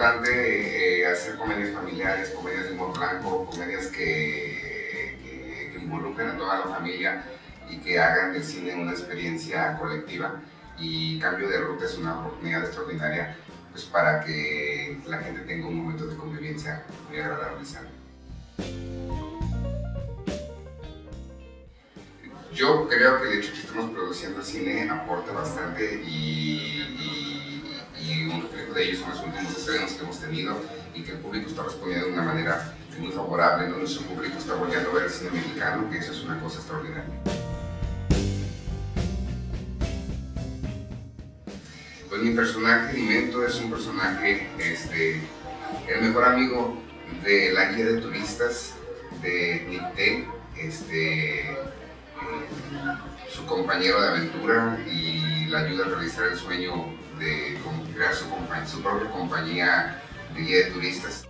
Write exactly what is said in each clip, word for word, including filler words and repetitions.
importante eh, hacer comedias familiares, comedias de humor blanco, comedias que, que, que involucren a toda la familia y que hagan del cine una experiencia colectiva. Y Cambio de Ruta es una oportunidad extraordinaria pues, para que la gente tenga un momento de convivencia muy agradable y sano. Yo creo que el hecho de que estemos produciendo cine aporta bastante y, y, y un reflejo de ellos son los últimos estrenos que hemos tenido y que el público está respondiendo de una manera muy favorable, ¿no? Nuestro público está volviendo a ver el cine mexicano, que eso es una cosa extraordinaria. Pues mi personaje, Dimento, es un personaje, este, el mejor amigo de la guía de turistas de Nicté, este, eh, su compañero de aventura y la ayuda a realizar el sueño de crear su, su propia compañía de guía de turistas.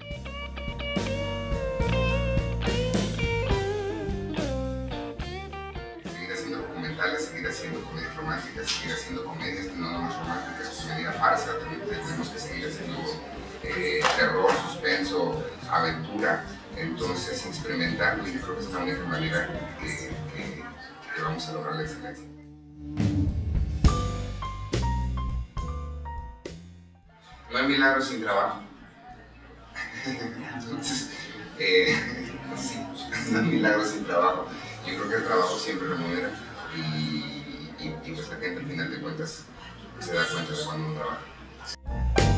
Seguir haciendo documentales, seguir haciendo comedias románticas, seguir haciendo comedias no nomás románticas, comedia farsa, también tenemos que seguir haciendo eh, terror, suspenso, aventura. Entonces, experimentarlo, y yo creo que es la única manera que, que, que vamos a lograr la excelencia. No hay milagro sin trabajo. Entonces, eh, sí, no hay milagro sin trabajo. Yo creo que el trabajo siempre remunera y, y, y pues la gente al final de cuentas se da cuenta de cuando uno trabaja.